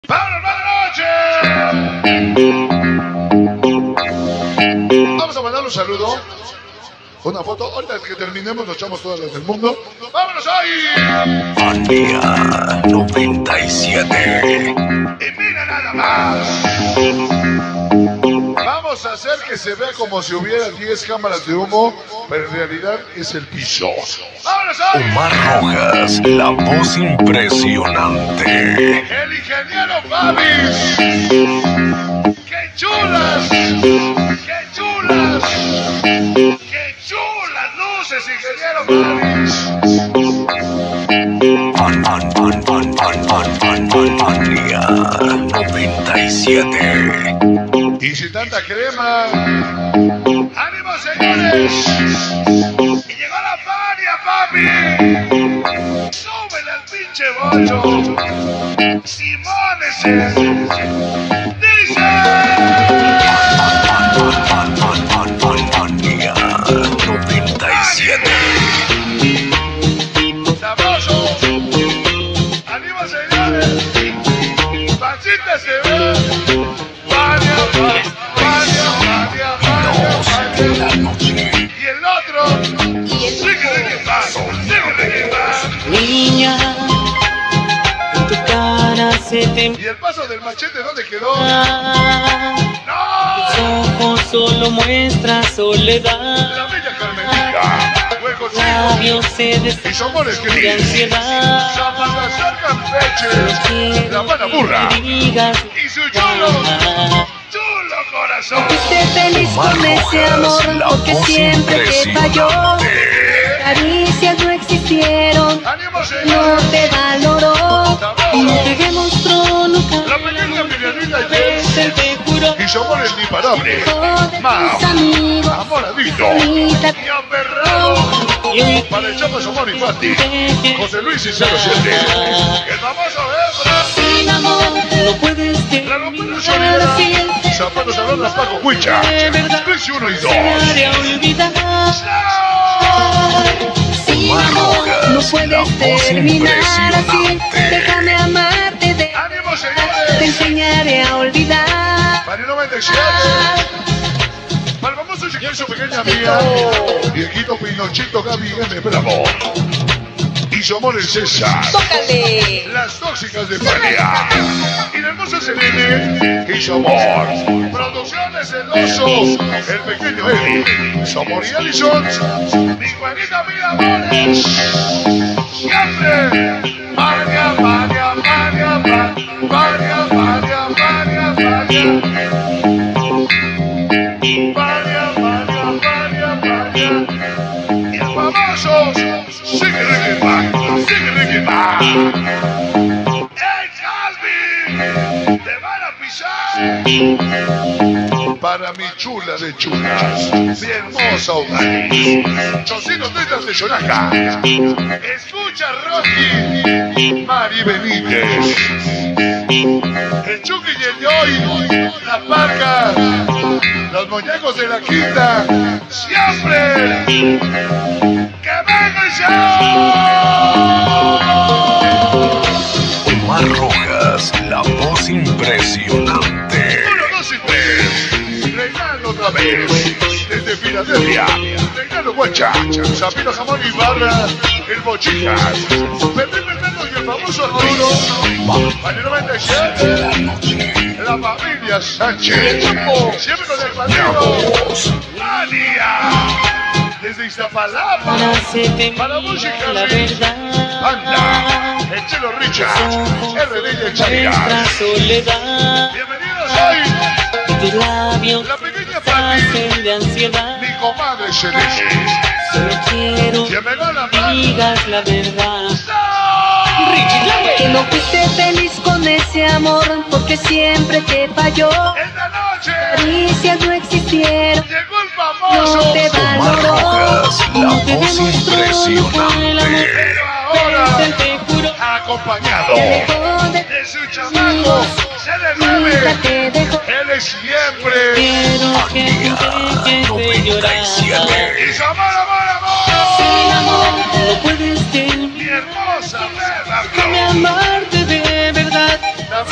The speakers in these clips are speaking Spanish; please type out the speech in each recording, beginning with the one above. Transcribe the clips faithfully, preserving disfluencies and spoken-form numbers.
¡Vámonos, buenas noches! Vamos a mandar un saludo. Una foto. Ahorita que terminemos nos echamos todas las del mundo. ¡Vámonos ahí! Manía noventa y siete. Y mira nada más. Vamos a hacer que se vea como si hubiera diez cámaras de humo, pero en realidad es el piso. ¡Vámonos ahí! Omar Rojas, la voz impresionante. El ingeniero Babis. ¡Qué chulas! ¡Qué chulas! ¡Qué chulas luces, ingeniero Babis! Pan, pan, pan, pan, pan, pan, pan, pan, Manía noventa y siete. Y sin tanta crema. ¡Ánimo, señores! ¡Y llegó la Fania, papi! ¡Súbele al pinche bollo! ¡Simones! ¡Dice! Manía noventa y siete. ¡Sabroso! ¡Ánimo, señores! ¡Pancita se ve! ¡Fania, Fania, Fania, Fania, Fania! Y el otro, síguele que va, síguele que va. Niña, en tu cara se te ¿Y el paso del machete dónde quedó? enfoca. ¡No! Tus ojos solo muestran soledad. La bella Carmenica, juego chico. Labios se Y desatan somos de gris. ansiedad. Zapatazar Campeche, la buena burra. Que digas Y su chulo, chulo corazón. Fuiste feliz con ese amor porque siempre te falló. Caricias no existieron, ¡Ánimo, no señores! te valoró, no te demostró nunca. La pequeña Miriamita te Jess. te juro. Y somos el imparable. De Mau, tus amigos, Amoradito. bonita, Y aperrado. Y hoy Para el Chapo Somor Infatti. te José Luis y cero siete. El famoso Ebra. sin amor, no puedes La romperon terminar así. Chorera. Zapatos a Ronda Paco Huicha. Luis uno y dos. Enseñaré a olvidar. Sin amor, no puedes terminar así. Déjame amarte, de- ¡Ánimo, te señores! enseñaré a olvidar. Mario noventa y siete. Para el famoso chiquillo y su pequeña amiga. Viejito Pinochito Gaby M. Bravo. Y somos el César. Tócale. Las tóxicas de Fania. Y la hermosa Selene. Y Somor. Producciones El Oso. El pequeño Eddie. Somor y Allison. Mi Juanita Miramores. Siempre. Fania, Fania, Fania, Fania, Fania, Fania, Fania, Fania. Fania, Fania, Fania, Fania. Y el famoso. Sigue Ricky Back. Sigue Ricky Back. ¡Ey, Calvin! ¡Te van a pisar! Para mi chula de chulas, mi hermosa Odalis, Chocitos Tetas de Yonaca. Escucha, Rocky, Mari Benítez, el Chucky y el Yoy, la Parca, los muñecos de la Quinta, siempre. ¡Que venga el show! Omar Rojas, la voz impresionante. Uno, dos y tres. Reinaldo otra vez. Desde Filadelfia. Reinaldo Guacha. Zapino Jamón y Barra. El Bochijas. Pepe Fernando y el famoso Arturo. Año noventa y siete. La familia Sánchez. Siempre con el padrino. Mania. Desde Iztapalapa. Para se te Para música la verdad. Anda. El Chelo Richard. R D y el Nuestra Chavigas. soledad. Bienvenidos hoy. Y tus labios La pequeña Fanny. hacen de ansiedad. Mi comadre Celeste. Solo quiero Que me da la que digas la verdad. Que no fuiste feliz con ese amor porque siempre te falló. Esta noche Caricias no existieron, llegó el no famoso. te Omar valoró, Rojas, la no te voz demostró impresionante. Pero ahora, Te juro. acompañado te dejó de de su chamaco, se le nunca mueve. te dejó. Él es siempre. Quiero que Manía tú dejes de noventa y llorar. siete. Y su amor, amor, Sin amor. amor, No puedes terminar. Mi hermosa Déjame Bella. amarte de verdad. Sabroso. Enseñaré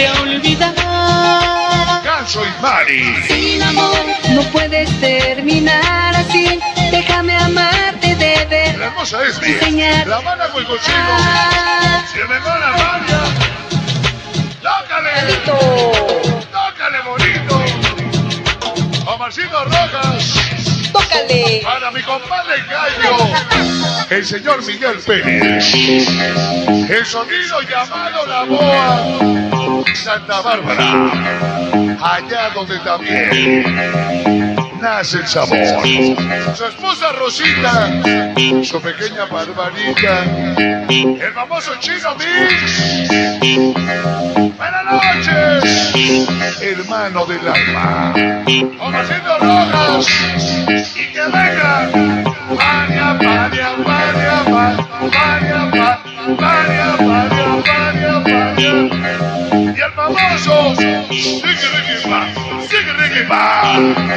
enseñaré a olvidar. Ganso y Mari. Sin amor no puedes terminar así. Déjame amarte de La verdad. hermosa Esme. Enseñar. La mala con el cochino. Si me va la María. ¡Tócale! ¡Tócale, bonito! Omarcito Rojas. Tócale. Para mi compadre Gallo, el señor Miguel Pérez. El sonido llamado La Boa, Santa Bárbara. Allá donde también nace el sabor. Su esposa Rosita, su pequeña Barbarita, el famoso Chino Mix. Buenas noches, hermano del alma. Omarcito Rojas. Y que venga María, María, María, María, María, María, María, María. Y el famoso Ricky Ricky Pa, Ricky Ricky Pa.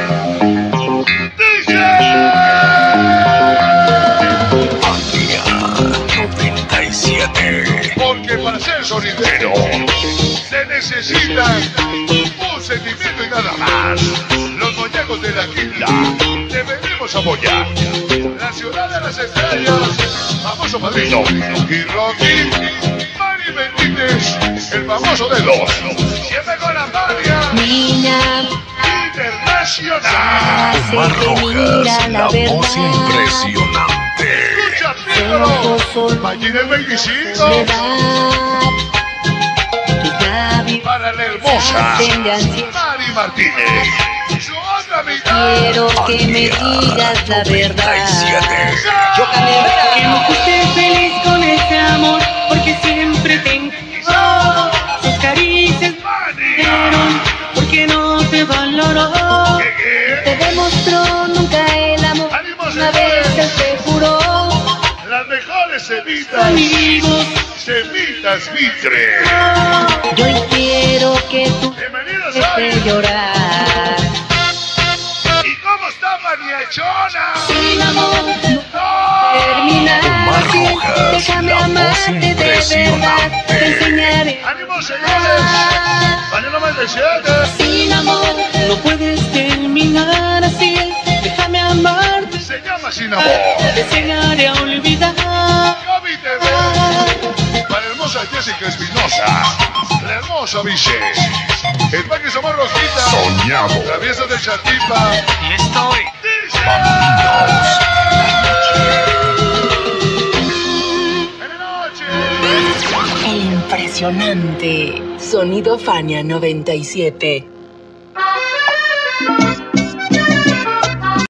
Dice Fania noventa y siete. porque para ser sonidero se necesita un sentimiento y nada más. Los muñecos de la quinta te venimos a apoyar. La ciudad de las estrellas, famoso padrino. Y Rocky, Mari Benítez, el famoso de dos. Siempre con la María Niña, Internacional. Omar sé que Rojas, mira la la voz verdad. impresionante. Escucha, Pícaro. Mañana el veinticinco. Verdad. Tus labios Para la hermosa hacen de ansiedad. Mari Martínez. Su otra mitad. Quiero que me digas la verdad. Que no fuiste feliz con ese amor, porque siempre te encantó. Sus caricias fueron porque no te valoró. ¿Qué, qué? Te demostró nunca el amor. ¡Ánimo, Una vez él te juró. Las mejores semitas. Amigos, Semitas Mitre. Yo hoy quiero que tú Bienvenidos dejes hoy. de llorar. ¿Y cómo está Mariachona? Sin amor no ¡No! terminar Omar así. Rojas, Déjame la voz amarte de verdad. impresionante. Te enseñaré. ¡Ánimo, señores! ¡Mañana más de siete! Sin amor no puedes terminar así. Déjame amarte, Se llama Sin Amor. te enseñaré a olvidar. Gaby T V. Para la hermosa Jessica Espinosa. La hermosa Vice. El Paqui Somos Rosquita. Soñado. Traviesos de Chatipa. Y estoy. Dice. Bambinos. Buenas noches. Impresionante. Sonido Fania noventa y siete.